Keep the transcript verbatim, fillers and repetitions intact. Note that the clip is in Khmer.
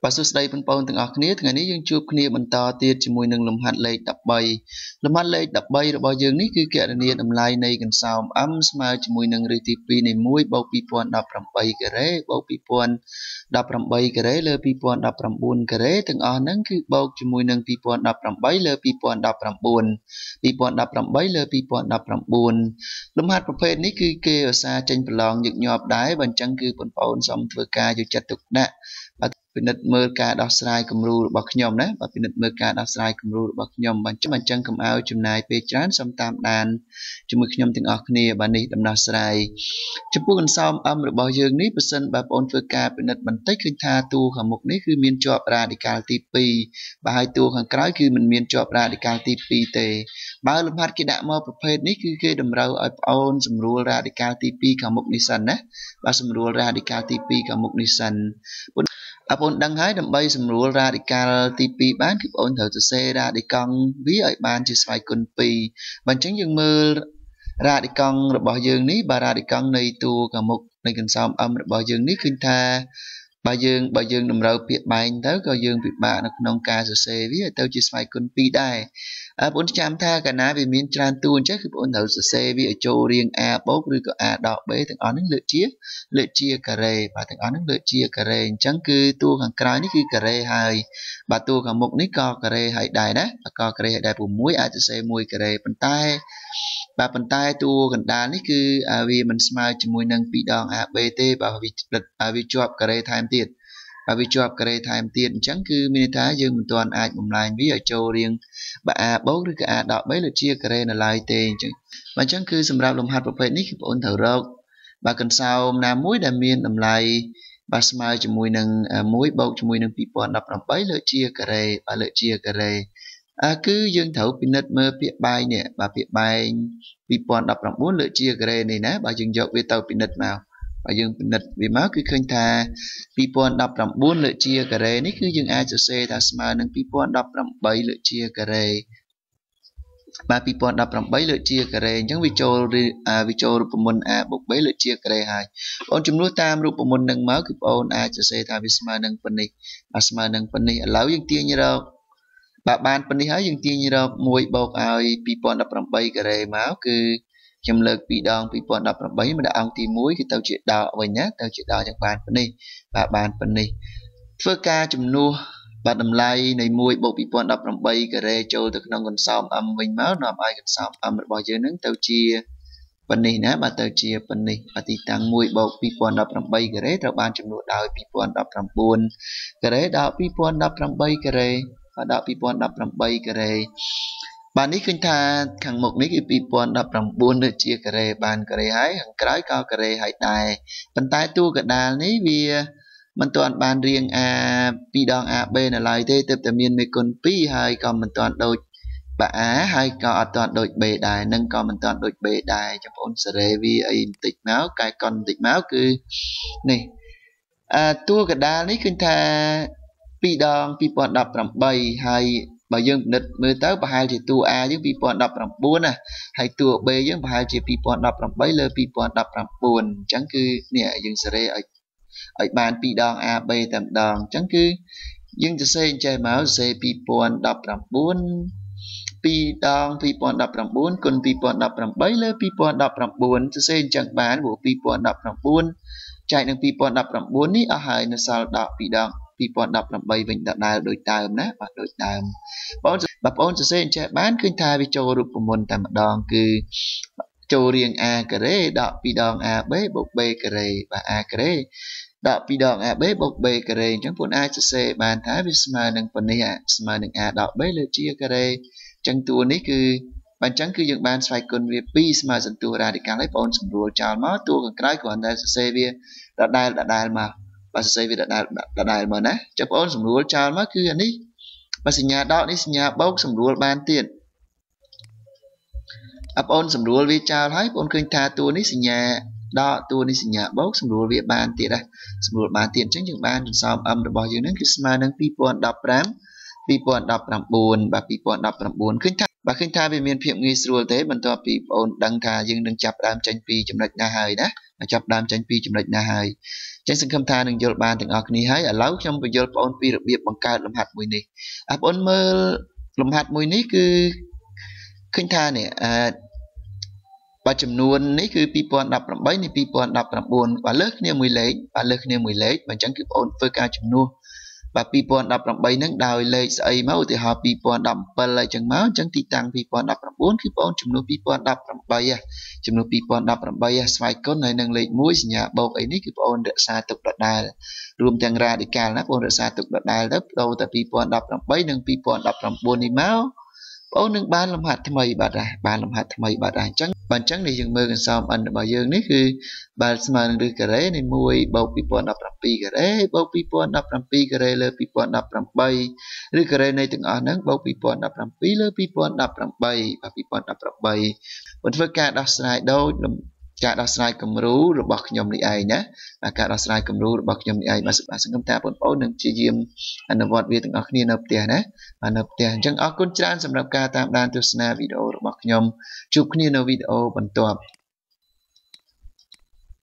bà số đây bên phong từng ở kia ngàyนี้ยังជួបគ្នាបន្តទៀតជាមួយនឹងលំហាត់លេខ13លំហាត់លេខ13របស់យើងនេះគឺគណនាតម្លៃនៃកន្សោម m ស្មើជាមួយនឹងឫសទី2នៃ1បូក2018ការ៉េបូក2018ការ៉េលើ2019ការ៉េទាំងអស់ហ្នឹងគឺបូកជាមួយនឹង2018លើ2019 2018លើ2019លំហាត់ប្រភេទនេះគឺគេឧស្សាហ៍ចេញប្រឡងញឹកញាប់ដែរបើអញ្ចឹងគឺបងប្អូនសូមធ្វើការយកចិត្តទុកដាក់ពិនិត្យមើលការដោះស្រាយគំរូរបស់ខ្ញុំណាបាទពិនិត្យមើលការដោះស្រាយគំរូរបស់ខ្ញុំបាទអញ្ចឹងកុំឲ្យចំណាយពេលច្រើនសូមតាមដានជាមួយខ្ញុំទាំងអស់គ្នាបាទនេះដំណោះស្រាយចំពោះកន្សោម m របស់យើងនេះបើសិនបើបងប្អូនធ្វើការពិនិត្យបន្តិចឃើញថាតួខាងមុខនេះគឺមានជាប់រ៉ាឌីកាល់ទី2បាទហើយតួខាងក្រោយគឺមិនមានជាប់រ៉ាឌីកាល់ទី2ទេបើលំហាត់គេដាក់មកប្រភេទនេះគឺគេតម្រូវឲ្យបងប្អូនសម្រួលរ៉ាឌីកាល់ទី2ខាងមុខនេះសិនណាបាទសម្រួលរ៉ាឌីកាល់ទី2ខាងមុខនេះសិនអពុនដឹងហើយដើម្បីសម្រួលរ៉ាឌីកាល់ទី2បានគឺបងប្អូនត្រូវសរសេររ៉ាឌីកង់វាឲ្យបានជាស្វ័យគុណ2បើអញ្ចឹងយើងមើលរ៉ាឌីកង់របស់យើងនេះបាទរ៉ាឌីកង់នៃតួខាងមុខនៃកន្សោម m របស់យើងនេះឃើញថាបើយើងបើយើងតម្រូវពាក្យបែងទៅក៏យើងពិបាកនៅក្នុងការសរសេរវាឲ្យទៅជាស្វ័យគុណ2ដែរបងប្អូនចាំថាកាលណាវាមានច្រើនតួអញ្ចឹងគឺបងប្អូនត្រូវសរសេរវាឲ្យចូលរាង a បូកឬក៏ a ដក b ទាំងអស់ហ្នឹងលើកជាលើកជាការ៉េបាទទាំងអស់ហ្នឹងលើកជាការ៉េអញ្ចឹងគឺតួខាងក្រោយនេះគឺការ៉េហើយបាទតួខាងមុខនេះក៏ការ៉េហើយដែរណាក៏ការ៉េហើយដែរ6អាចសរសេរមួយការ៉េប៉ុន្តែបាទប៉ុន្តែតួកណ្ដាលនេះគឺវាមិនស្មើជាមួយនឹង2ដង ab ទេបាទវាវាជាប់ការ៉េថែមទៀតហើយវាជាប់ការ៉េថែមទៀតអញ្ចឹងគឺមានន័យថាយើងមិនទាន់អាចបំលែងវាឲ្យចូលរាងបាទ a បូកឬក៏ a ដក b លើជាការ៉េនៅឡើយទេអញ្ចឹងបាទអញ្ចឹងគឺសម្រាប់លំហាត់ប្រភេទនេះគឺបងប្អូនត្រូវរកបាទកន្សោមណាមួយដែលមានតម្លៃបាទស្មើជាមួយនឹង1បូកជាមួយនឹង2018លើជាការ៉េបាទលើជាការ៉េអើគឺយើងត្រូវពិនិត្យមើលពាក្យបែងនេះបាទពាក្យបែង2019លើជាការ៉េនេះណាបាទយើងយកវាទៅពិនិត្យមកបើយើងពិនិត្យវាមកគឺឃើញថា2019លើជាការ៉េនេះគឺយើងអាចសរសេរថាស្មើនឹង2018លើជាការ៉េបាទ2018លើជាការ៉េអញ្ចឹងវាចូលវាចូលរូបមន្ត a បូក b លើជាការ៉េហើយបងចំនួនតាមរូបមន្តនឹងមកគឺបងអាចសរសេរថាវាស្មើនឹងប៉ុណ្នេះបាទស្មើនឹងប៉ុណ្នេះឥឡូវយើងទាញរកបាទបានប៉ុណ្នេះហើយយើងទាញរក1បូកឲ្យ2018ការ៉េមកគឺខ្ញុំលើកពីរដង2018មកដាក់អង្គទី1គឺទៅជាដកវិញណាទៅជាដកយ៉ាងបានប៉ុណ្នេះបាទបានប៉ុណ្នេះធ្វើការជំនួសបាទតម្លៃនៃ1បូក2018ការ៉េចូលទៅក្នុងកន្សោម m វិញមកនាំឲ្យកន្សោម m របស់យើងនឹងទៅជាប៉ុណ្នេះណាបាទទៅជាប៉ុណ្នេះបាទទីតាំង1បូក2018ការ៉េត្រូវបានជំនួសដោយ2019ការ៉េដល់2018ការ៉េបាទដល់2018ការ៉េបាទនេះឃើញថាខាងមុខនេះគឺ2019លើជាការ៉េបានការ៉េហើយខាងក្រោយក៏ការ៉េហើយដែរប៉ុន្តែតួកណ្ដាលនេះវាមិនទាន់បានរៀង a ពីរដង ab នៅឡើយទេទើបតែមានមេគុណ2ហើយក៏មិនទាន់ដូចបាទ a ហើយក៏អត់ទាន់ដូច b ដែរនឹងក៏មិនទាន់ដូច b ដែរបងប្អូនសេរីវាអីបន្តិចមកកែកុនបន្តិចមកគឺនេះអឺតួកណ្ដាលនេះឃើញថាពីរដង2018ហើយបើយើងពិនិត្យមើលទៅប្រហែលជាតួ a យើង2019ណាហើយតួ b យើងប្រហែលជា2018លើ2019អញ្ចឹងគឺនេះយើងសេរីឲ្យឲ្យបានពីរដង ab តែម្ដងអញ្ចឹងគឺយើងសរសេរអញ្ចេះមកសរសេរ2019ពីរដង2019គុណ2018លើ2019សរសេរអញ្ចឹងបានព្រោះ2019ចែកនឹង2019នេះអស់ហើយនៅសល់ដកពីរដង2018វិញដដែលដូចដើមណាបាទដូចដើមបងប្អូនសរសេរអញ្ចេះបានឃើញថាវាចូលរូបមន្តតែម្ដងគឺចូលរាង a ការ៉េដកពីរដង ab បូក b ការ៉េបាទ a ការ៉េដកពីរដង ab បូក b ការ៉េអញ្ចឹងបងអាចសរសេរបានថាវាស្មើនឹងប៉ុណ្នេះស្មើនឹង a ដក b លើជាការ៉េអញ្ចឹងតួនេះគឺបើអញ្ចឹងគឺយើងបានស្វ័យគុណវា2ស្មើសន្ទុះរ៉ាឌីកាល់ហើយបងសម្រួលចោលមកតួខាងក្រោយគ្រាន់តែសរសេរវាដដែលដដែលមកបាទសរសេរវាដដែលដដែលមកណាចាំបងសម្រួលចោលមកគឺអានេះបើសញ្ញាដកនេះសញ្ញាបូកសម្រួលបានទៀតបងសម្រួលវាចោលហើយបងឃើញថាតួនេះសញ្ញាដកតួនេះសញ្ញាបូកសម្រួលវាបានទៀតណាសម្រួលបានទៀតអញ្ចឹងយើងបានកន្សោម m របស់យើងនឹងគឺស្មើនឹង2015 2019បាទ2019ឃើញថាបាទឃើញថាវាមានភាពងាយស្រួលទេបន្ទាប់ពីបងអូនដឹងថាយើងនឹងចាប់ផ្ដើមចេញពីចំណុចណាហើយណាចាប់ដើមចេញពីចំណុចណាហើយអញ្ចឹងសង្ឃឹមថានឹងយល់បានទាំងអស់គ្នាហើយឥឡូវខ្ញុំបញ្យល់បងប្អូនពីរបៀបបង្កើតលំហាត់មួយនេះបងប្អូនមើលលំហាត់មួយនេះគឺឃើញថានេះអឺបើចំនួននេះគឺ2018នេះ2019បើលើសគ្នាមួយលេខបើលើសគ្នាមួយលេខបើអញ្ចឹងគឺបងប្អូនធ្វើការជំនួសបាទ2018ហ្នឹងដោយលេខស្អីមកឧទាហរណ៍2017អីចឹងមកអញ្ចឹងទីតាំង2019គឺបងជំនួស2018ជំនួស2018ស្វ័យគុណហើយនឹងលេខមួយសញ្ញាបូកអីនេះគឺបងរក្សាទុកដដែលរួមទាំងរ៉ាឌីកាល់ណាបងរក្សាទុកដដែលទៅបដូរតែ2018និង2019នេះមកបងអូននឹងបានលំហាត់ថ្មីបាទបានលំហាត់ថ្មីបាទអញ្ចឹងបើអញ្ចឹងនេះយើងមើលកន្សោម n របស់យើងនេះគឺបើស្មើនឹងឬការ៉េនៃមួយបូក2017ការ៉េបូក2017ការ៉េលើ2018ឬការ៉េនៃទាំងអស់ហ្នឹងបូក2017លើ2018បាទ2018បើធ្វើការដោះស្រាយដូចការដោះស្រាយគំរូរបស់ខ្ញុំនេះឯងណាបាទការដោះស្រាយគំរូរបស់ខ្ញុំនេះឯងបាទសង្ឃឹមថាបងប្អូននឹងព្យាយាមអនុវត្តវាទាំងអស់គ្នានៅផ្ទះណាបាទនៅផ្ទះអញ្ចឹងអរគុណច្រើនសម្រាប់ការតាមដានទស្សនាវីដេអូរបស់ខ្ញុំជួបគ្នានៅវីដេអូបន្ទាប់